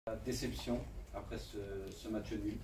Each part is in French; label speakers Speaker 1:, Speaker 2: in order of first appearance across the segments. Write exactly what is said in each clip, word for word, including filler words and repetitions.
Speaker 1: La déception après ce, ce match nul.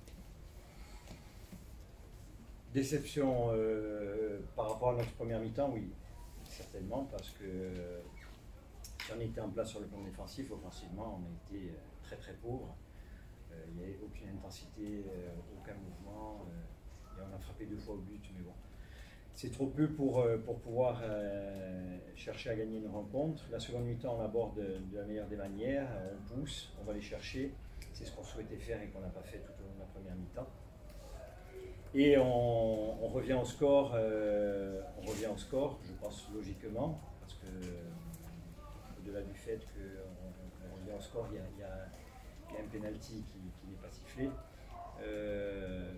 Speaker 2: Déception euh, par rapport à notre première mi-temps, oui, certainement, parce que euh, si on était en place sur le plan défensif, offensivement, on a été euh, très très pauvre. Euh, il n'y avait aucune intensité, euh, aucun mouvement, euh, et on a frappé deux fois au but, mais bon. C'est trop peu pour, euh, pour pouvoir euh, chercher à gagner une rencontre. La seconde mi-temps, on aborde de, de la meilleure des manières, on pousse, on va les chercher. C'est ce qu'on souhaitait faire et qu'on n'a pas fait tout au long de la première mi-temps. Et on, on revient au score, euh, on revient au score, je pense logiquement, parce que euh, au-delà du fait qu'on on revient au score, il y a, il y a, il y a un penalty qui, qui n'est pas sifflé. Euh,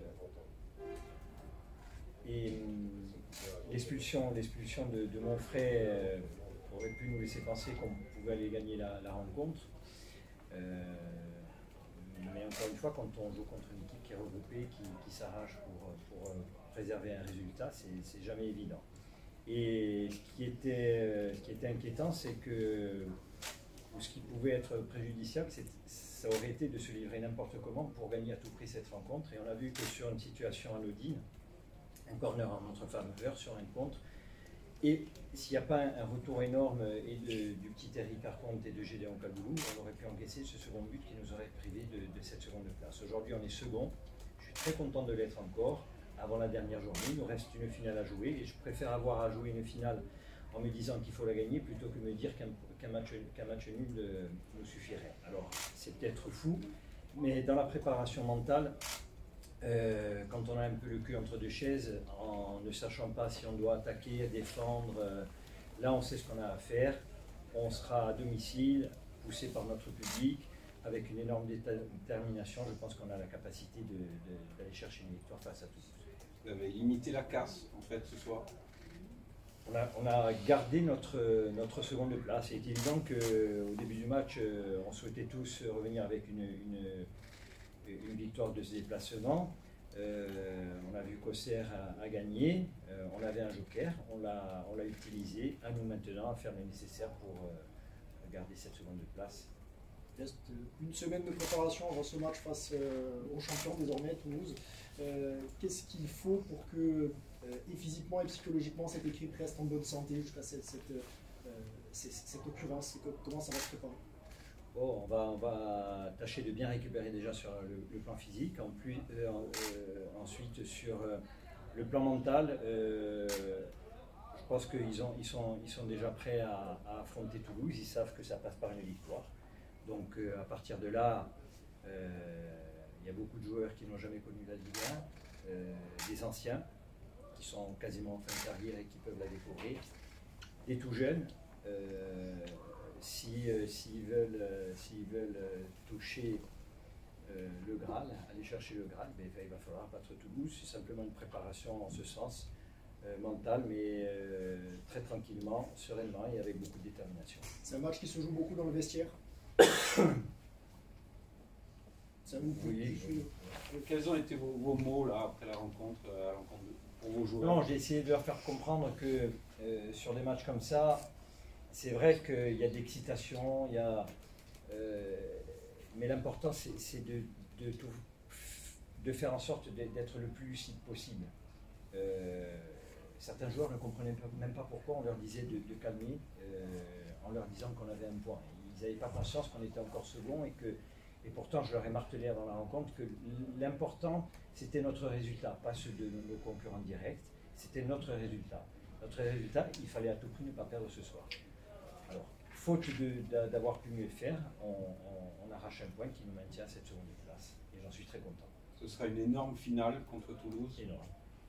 Speaker 2: et l'expulsion, l'expulsion de, de Monfray euh, aurait pu nous laisser penser qu'on pouvait aller gagner la, la rencontre. Euh, Mais encore une fois, quand on joue contre une équipe qui est regroupée, qui, qui s'arrache pour, pour préserver un résultat, c'est jamais évident. Et ce qui était, ce qui était inquiétant, c'est que, ou ce qui pouvait être préjudiciable, ça aurait été de se livrer n'importe comment pour gagner à tout prix cette rencontre. Et on a vu que sur une situation anodine, un corner en notre faveur sur un contre, et s'il n'y a pas un retour énorme et de, du petit Terry Carconte et de Gédéon Kaboulou, on aurait pu encaisser ce second but qui nous aurait privé de, de cette seconde place. Aujourd'hui, on est second. Je suis très content de l'être encore. Avant la dernière journée, il nous reste une finale à jouer et je préfère avoir à jouer une finale en me disant qu'il faut la gagner plutôt que me dire qu'un qu'un match, qu'un match nul euh, nous suffirait. Alors, c'est peut-être fou, mais dans la préparation mentale, Euh, quand on a un peu le cul entre deux chaises, en ne sachant pas si on doit attaquer, défendre, euh, là on sait ce qu'on a à faire. On sera à domicile, poussé par notre public, avec une énorme détermination. Je pense qu'on a la capacité d'aller chercher une victoire face à tous.
Speaker 1: Vous avez limité la casse en fait ce soir.
Speaker 2: On a, on a gardé notre, notre seconde place. Il est évident qu'au début du match, on souhaitait tous revenir avec une, une une victoire de ce déplacement. Euh, on a vu qu'Auxerre a, a gagné, euh, on avait un joker, on l'a utilisé, à nous maintenant à faire le nécessaire pour euh, garder cette seconde place.
Speaker 3: Il reste une semaine de préparation avant ce match face euh, aux champions désormais, Toulouse. Euh, Qu'est-ce qu'il faut pour que, euh, et physiquement et psychologiquement, cette équipe reste en bonne santé jusqu'à cette, cette, euh, cette, cette occurrence? Comment ça va se préparer?
Speaker 2: Bon, on, va, on va tâcher de bien récupérer déjà sur le, le plan physique, en plus, euh, euh, ensuite sur euh, le plan mental. Euh, je pense qu'ils ils sont, ils sont déjà prêts à, à affronter Toulouse, ils savent que ça passe par une victoire. Donc euh, à partir de là, euh, il y a beaucoup de joueurs qui n'ont jamais connu la Ligue un, euh, des anciens qui sont quasiment en fin de carrière et qui peuvent la découvrir, des tout jeunes. Euh, S'ils euh, si veulent, euh, s'ils veulent euh, toucher euh, le Graal, aller chercher le Graal, ben, il va falloir battre Toulouse. C'est simplement une préparation en ce sens, euh, mentale, mais euh, très tranquillement, sereinement et avec beaucoup de détermination.
Speaker 3: C'est un match qui se joue beaucoup dans le vestiaire. Ça vous
Speaker 2: oui, oui.
Speaker 1: Quels ont été vos, vos mots là, après la rencontre, à la rencontre pour vos joueurs?
Speaker 2: Non, j'ai essayé de leur faire comprendre que euh, sur des matchs comme ça, c'est vrai qu'il y a de l'excitation, il y a, euh, mais l'important c'est de, de, de faire en sorte d'être le plus lucide possible. Euh, certains joueurs ne comprenaient même pas pourquoi on leur disait de, de calmer euh, en leur disant qu'on avait un point. Ils n'avaient pas conscience qu'on était encore second et que, et pourtant je leur ai martelé avant la rencontre que l'important c'était notre résultat, pas ceux de nos concurrents directs, c'était notre résultat. Notre résultat, il fallait à tout prix ne pas perdre ce soir. Alors, faute d'avoir pu mieux faire, on, on, on arrache un point qui nous maintient à cette seconde place. Et j'en suis très content.
Speaker 1: Ce sera une énorme finale contre Toulouse.
Speaker 2: Énorme.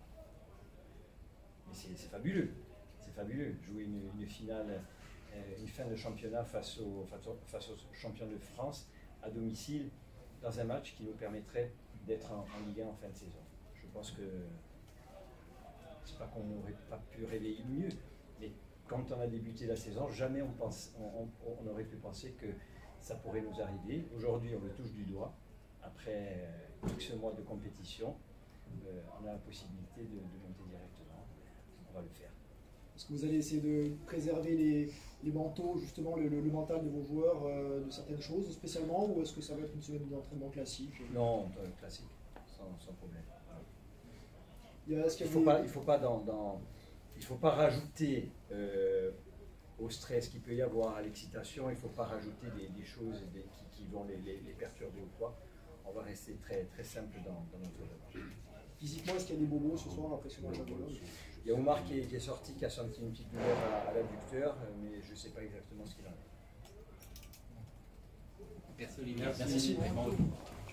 Speaker 2: Mais c'est fabuleux. C'est fabuleux. Jouer une, une finale, euh, une fin de championnat face aux face au, face au champions de France à domicile dans un match qui nous permettrait d'être en, en Ligue un en fin de saison. Je pense que c'est pas qu'on n'aurait pas pu rêver mieux, mais quand on a débuté la saison, jamais on, pense, on, on, on aurait pu penser que ça pourrait nous arriver. Aujourd'hui, on le touche du doigt. Après X mois de compétition, euh, on a la possibilité de, de monter directement. On va le faire.
Speaker 3: Est-ce que vous allez essayer de préserver les, les mentaux, justement le, le, le mental de vos joueurs euh, de certaines choses spécialement, ou est-ce que ça va être une semaine d'entraînement classique?
Speaker 2: Non, classique, sans, sans problème.
Speaker 3: Il ne
Speaker 2: faut pas, il faut pas dans, dans, il faut pas rajouter euh, au stress qu'il peut y avoir, à l'excitation, il ne faut pas rajouter des, des choses des, qui, qui vont les, les, les perturber ou quoi. On va rester très, très simple dans, dans notre démarche.
Speaker 3: Physiquement, est-ce qu'il y a des bobos ce soir après ce match?
Speaker 2: Il y a Omar qui est, qui est sorti, qui a senti une petite douleur à, à l'adducteur, mais je ne sais pas exactement ce qu'il en est.
Speaker 4: Merci Olivier.
Speaker 3: Merci. Merci.